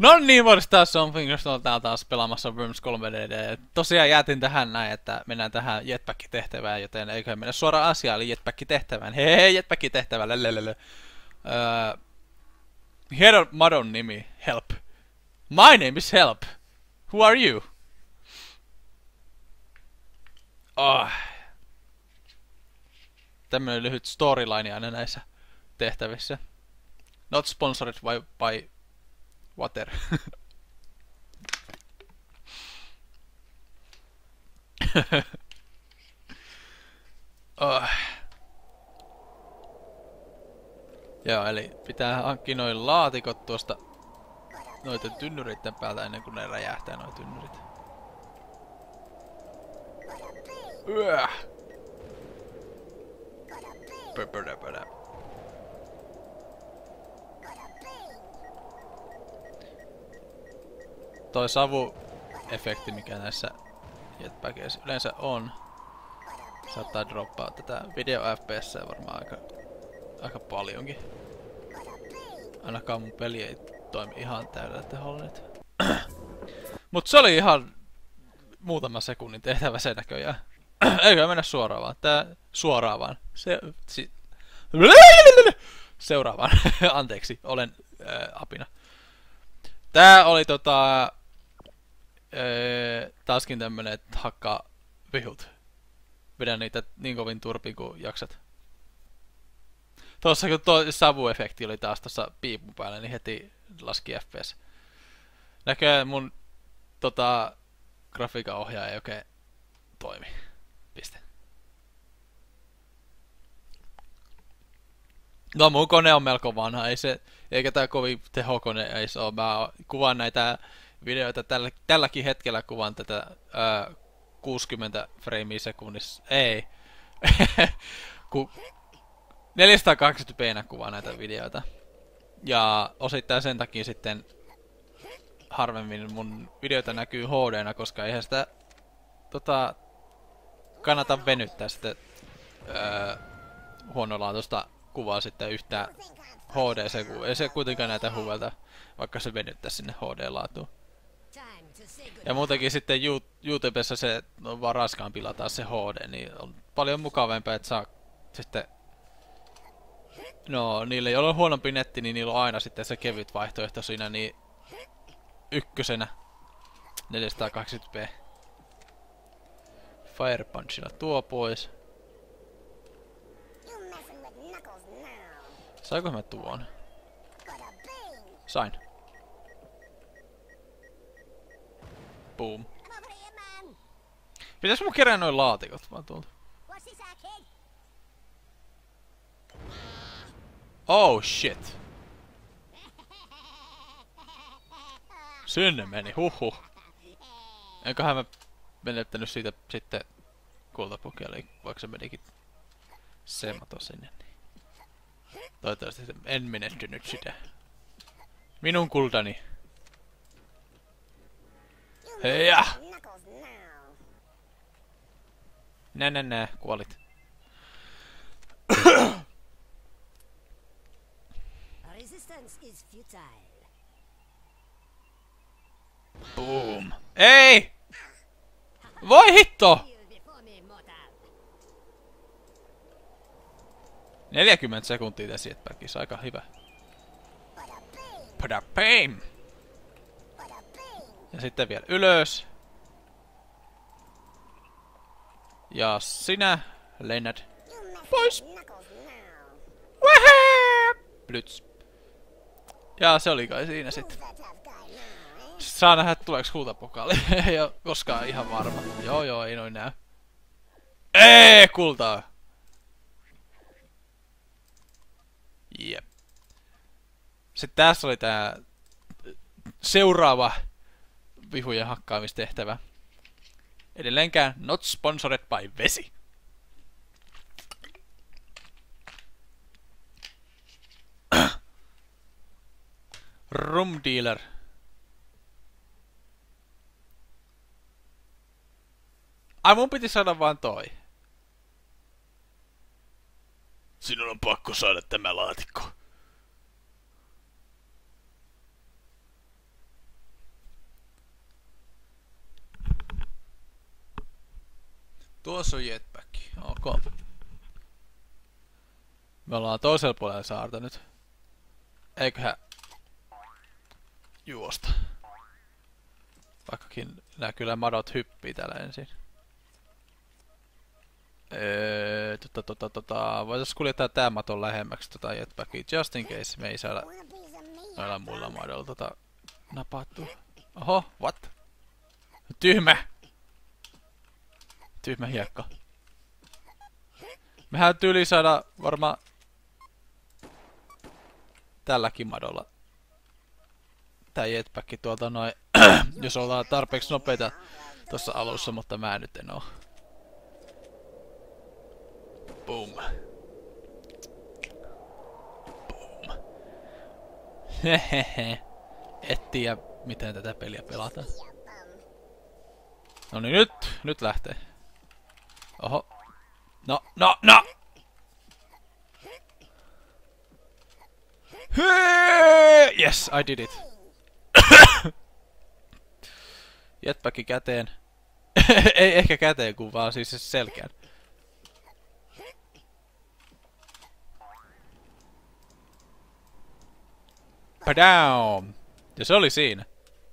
No niin, Boris, tässä on Fingers täällä taas pelaamassa Worms 3DD. Tosiaan jäätin tähän näin, että mennään tähän jetpack-tehtävään, joten eiköhän mennä suoraan asiaan, eli jetpack-tehtävään. Hei, jetpack-tehtävään, lelelele. Here Madon nimi, Help. My name is Help. Who are you? Oh. Tämmönen lyhyt storyline aina näissä tehtävissä. Not sponsored by water. Oh. Joo, eli pitää hankkia noin laatikot tuosta noiden tynnyreiden päältä ennen kuin ne räjähtää noin tynnyrit. Pöpödöpödö. Toi savu-efekti, mikä näissä jetpackeissa yleensä on, saattaa droppaa tätä video FPS varmaan aika paljonkin. Ainakaan mun peli ei toimi ihan täydellä teholla nyt. Mut se oli ihan muutama sekunnin tehtävä se näköjään. Eikö mennä suoraan vaan. Suoraan vaan. Seuraavaan. Anteeksi, olen apina. Tää oli taaskin tämmönen, että hakkaa vihut. Vedän niitä niin kovin turpiin kuin jaksat. Tuossa kun tuo savuefekti oli taas tuossa piipun päällä, niin heti laski FPS. Näköjään mun grafiikan ohjaaja ei oikein toimi. Piste. No mun kone on melko vanha, eikä tää kovin tehokone ei se oo. Mä kuvaan näitä videoita tälläkin hetkellä, kuvaan tätä 60 freimiä sekunnissa. Ei. 420p kuvaan näitä videoita. Ja osittain sen takia sitten harvemmin mun videoita näkyy HD-nä, koska eihän sitä kannata venyttää sitten huonolaatuista kuvaa sitten yhtään HD, ei se kuitenkaan näitä huvelta, vaikka se venyttää sinne HD-laatuun. Ja muutenkin sitten YouTubessa se on vaan raskaampi lataa se HD, niin on paljon mukavempaa, että saa sitten... No, niille joilla on huonompi netti, niin niillä on aina sitten se kevyt vaihtoehto siinä, niin ykkösenä 480p. Fire Punchilla tuo pois. Saiko mä tuon? Sain. Boom. Pitäis mun kerää noin laatikot vaan tuolta? Oh shit. Sinne meni, huhhuh. Enköhän mä menettänyt siitä sitten kultapukia, vaikka se menikin semato sinne. Toivottavasti en menettynyt sitä. Minun kultani. Heija! Nä, kuolit. Boom. Ei! Voi hitto! 40 sekuntia tässä jetpackissa, aika hyvä. Padapim! Ja sitten vielä ylös. Ja sinä lennät pois. Plyts. Ja se oli kai siinä sitten. Saa nähdä, tuleeko kultapokaali. Ei oo koskaan ihan varma. Joo, ei noin näy. Kultaa! Jep. Sitten tässä oli tää seuraava vihujen hakkaamistehtävä. Edelleenkään not sponsored by vesi. Room dealer. Ai mun piti saada vaan toi. Sinun on pakko saada tämä laatikko. Tuossa on jetpack. Ok. Me ollaan toisella puolella saarta nyt. Eiköhän juosta. Vaikkakin nää kyllä madot hyppii täällä ensin. Voitais kuljettaa tää maton lähemmäksi jetpackia. Just in case me ei saada noilla muilla madoilla napattua. Oho, what? Tyhmä! Tyhmä hiekka. Mehän tyyli saada varmaan tälläkin madolla tää jetpack tuolta noin, jos ollaan tarpeeksi nopeita tossa alussa, mutta mä nyt en oo. Boom. Boom. Hehehe. Et tiedä miten tätä peliä pelataan. No niin nyt lähtee. Oho. No. Yes, I did it. Jetpack käteen. Ei ehkä käteen, kun vaan siis selkään. Padam! Ja se oli siinä.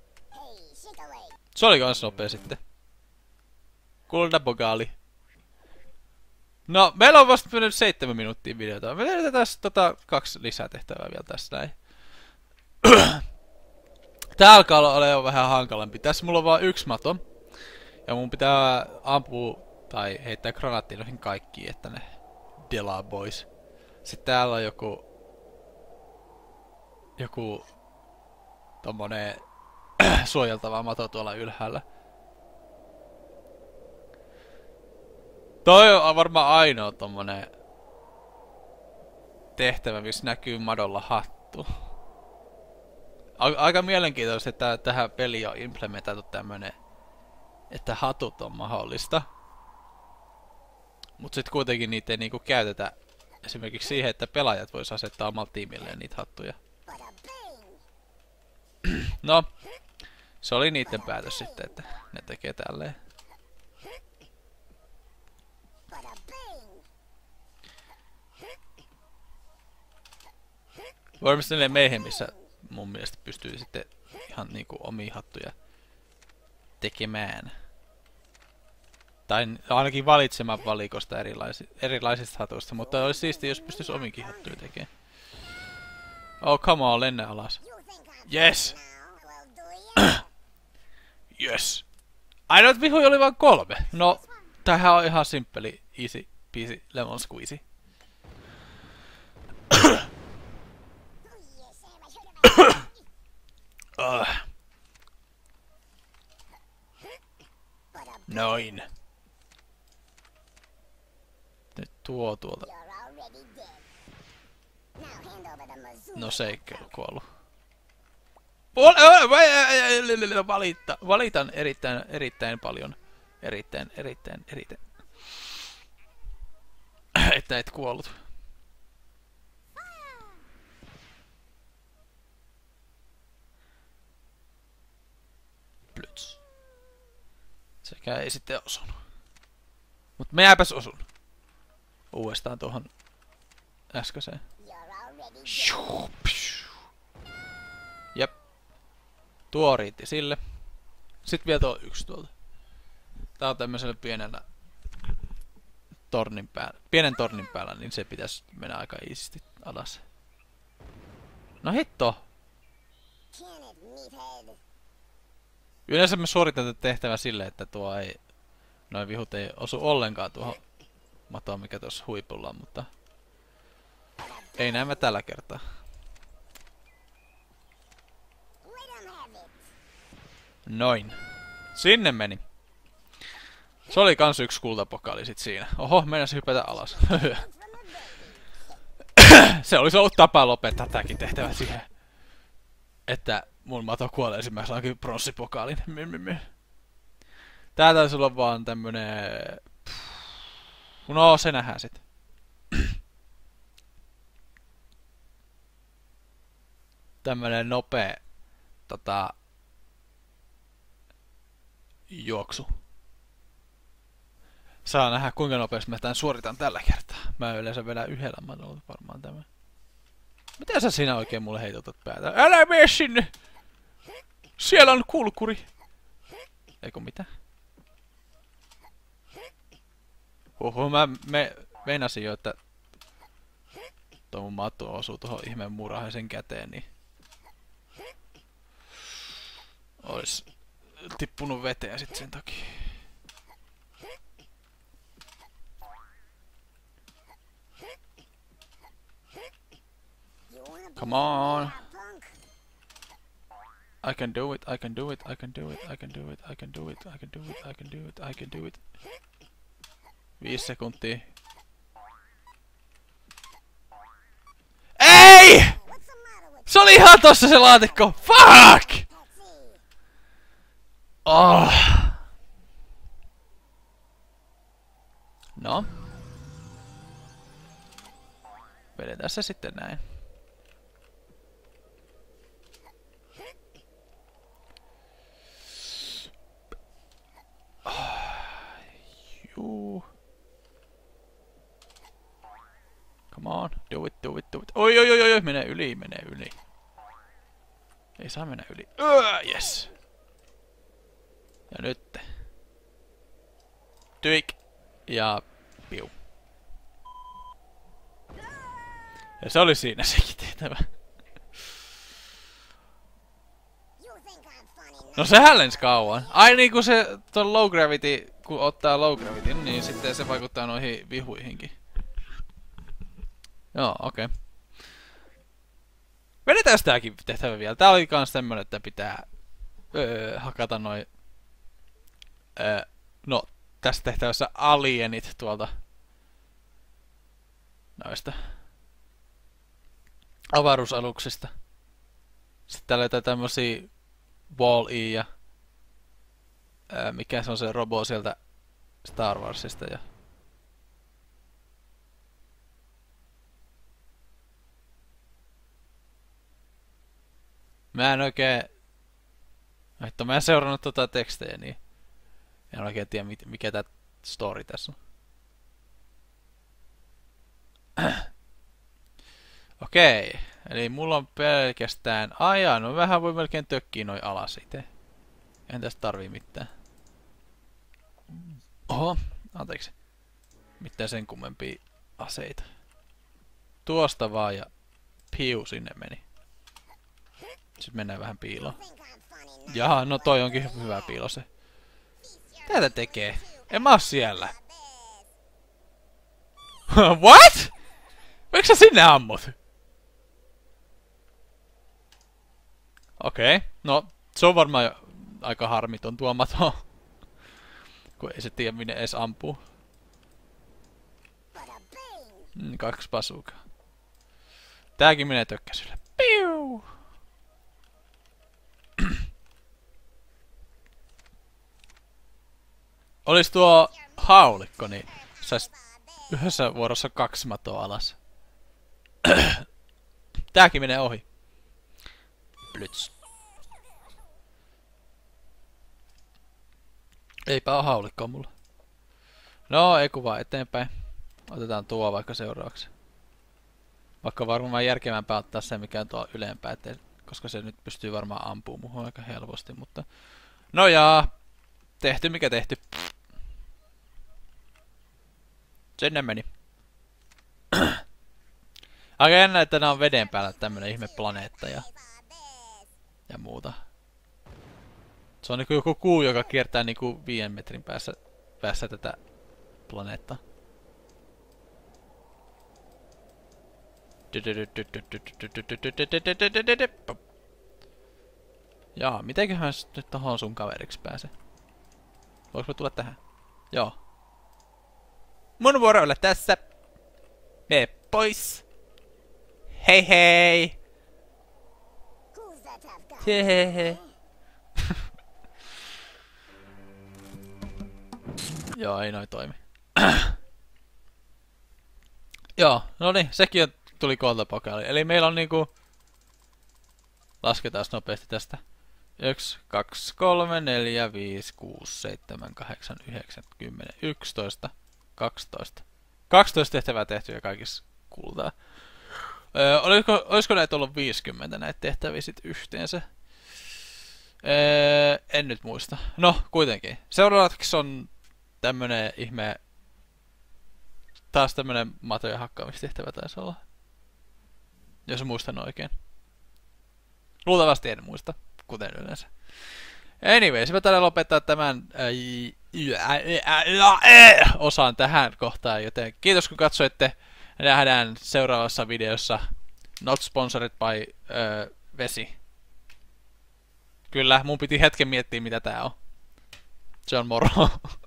Se oli kans nopea sitten. Kuldabogaali. No, meillä on vasta mennyt 7 minuuttia videota. Me tehdään tässä 2 lisätehtävää vielä tässä näin. Tää alkaa olla jo vähän hankalampi. Tässä mulla on vaan 1 mato. Ja mun pitää ampua tai heittää granaattia noihin kaikkiin, että ne delaa boys. Sitten täällä on joku tommonen suojeltava mato tuolla ylhäällä. Toi on varmaan ainoa tommonen tehtävä, missä näkyy madolla hattu. Aika mielenkiintoista, että tähän peliin on implementoitu tämmönen, että hatut on mahdollista. Mut sit kuitenkin niitä ei niinku käytetä esimerkiksi siihen, että pelaajat vois asettaa omalla tiimilleen niitä hattuja. No, se oli niiden päätös sitten, että ne tekee tälleen. Varmasti ne Mayhemissä mun mielestä pystyy sitten ihan niinku omia hattuja tekemään. Tai ainakin valitsemaan valikosta erilaisista hatuista, mutta olisi siistiä, jos pystyisi ominkin hattuja tekemään. Oh, come on, lennä alas. Yes! Yes! Ainoat vihoja oli vain 3. No, tämähän on ihan simppeli, easy peasy, lemon squeezy. Noin. Nyt tuo tuolta. No se ei kuollut. Valitan erittäin paljon. Erittäin. Että et kuollut. Plyts. Sekä ei sitten osunut. Mut minäpäs osun. Uudestaan tuohon äskeiseen. Jep. Tuo riitti sille. Sitten vielä tuo 1 tuolta. Tää on tämmöisellä pienen tornin päällä, niin se pitäisi mennä aika iisisti alas. No hitto! Yleensä me suoritetaan tehtävä silleen, että noin vihut ei osu ollenkaan tuohon matoon, mikä tuossa huipulla on, mutta ei näemme tällä kertaa. Noin. Sinne meni. Se oli kans 1 kultapokaali sit siinä. Oho, mennäs hypätä alas. Se olisi ollut tapa lopettaa tääkin tehtävä siihen, että mun mato kuolee ensimmäisenä onkin pronssipokaalin. Tää taisi olla vaan tämmönen... No, se nähdään sit. Tämmönen nopee juoksu. Saa nähdä kuinka nopeasti mä tämän suoritan tällä kertaa. Mä yleensä vedän yhdellä manolla varmaan tämän. Mitä sä siinä oikein mulle heitotat päätä? Älä mene sinne! Siellä on kulkuri! Eikö mitä? Mä meinasin jo, että tuo mun matto osuu tuohon ihmeen murahaisen käteen, niin ois tippunut veteen sit sen takia. Come on! I can do it, I can do it, I can do it, I can do it, I can do it, I can do it, I can do it, I can do it. 5 sekuntia. Ei! Se oli ihan tossa se laatikko! Fuck! Oh. No. Vedetään se sitten näin. Juu. Come on, do it, do it, do it. Oi, oi, oi, oi, menee yli, menee yli. Ei saa mennä yli. Yes. Ja nyt. Tyik. Ja piu. Ja se oli siinä sekin tehtävä. No sehän lensi kauan. Ai niinku se ton low gravity, kun ottaa low gravity, niin sitten se vaikuttaa noihin vihuihinkin. Joo, okei. Okay. Vedetään tääkin tehtävä vielä. Tää oli kans tämmönen, että pitää hakata noi no, tässä tehtävässä alienit tuolta noista avaruusaluksista. Sitten täällä on tämmösiä Wall-E ja mikä se on se robo sieltä Star Warsista ja mä en oikein että mä en seurannut tota tekstejä niin en oikein tiedä mikä tää story tässä on. Okei, eli mulla on pelkästään ajan, no vähän voi melkein tökkiä noin alas itse. En tästä tarvii mitään. Oho, anteeksi. Mitään sen kummempia aseita. Tuosta vaan ja piu sinne meni. Sitten mennään vähän piiloon. Jaha, no toi onkin hyvä piilo se. Tätä tekee. En mä oo siellä. What? Miksi sä sinne ammut? Okei, no se on varmaan aika harmiton tuo mato. Kun ei se tiedä minne edes ampuu. 2 bazookaa. Tääkin menee tökkäisylle. Piu! Olis tuo haulikko, niin sais yhdessä vuorossa 2 matoa alas. Tääkin menee ohi. Plyts. Eipä oo haulikkoa mulla. No, ei kuvaa eteenpäin. Otetaan tuo vaikka seuraavaksi. Vaikka varmaan järkevämpää ottaa se, mikä on tuo ylempää, koska se nyt pystyy varmaan ampumaan muhun aika helposti, mutta... No jaa, tehty mikä tehty. Sinne meni. Aika jännä, että nää on veden päällä tämmönen ihme planeetta ja muuta. Se on niinku joku kuu, joka kiertää niinku 5 metrin päässä tätä planeettaa. Jaa, mitenköhän nyt tohon sun kaveriksi pääse? Voinko mä tulla tähän? Joo. Mun vuoro olla tässä. Mene pois. Hei hei. Hehehe. Joo, ei noin toimi. Joo, no niin, sekin tuli Cold Apocalypse. Eli meillä on niinku... Lasketaan nopeasti tästä. 1, 2, 3, 4, 5, 6, 7, 8, 9, 10, 11, 12. 12 tehtävää tehty ja kaikissa kultaa. Olisiko näitä ollut 50 näitä tehtäviä sit yhteensä? En nyt muista. No, kuitenkin. Seuraavaksi on tämmönen ihme... Taas tämmönen matojen hakkaamistehtävä taisi olla. Jos muistan oikein. Luultavasti en muista, kuten yleensä. Anyways, mä täällä lopettaa tämän osan tähän kohtaan, joten kiitos kun katsoitte. Nähdään seuraavassa videossa. Not sponsored by vesi. Kyllä, mun piti hetken miettiä mitä tää on. Se on moro.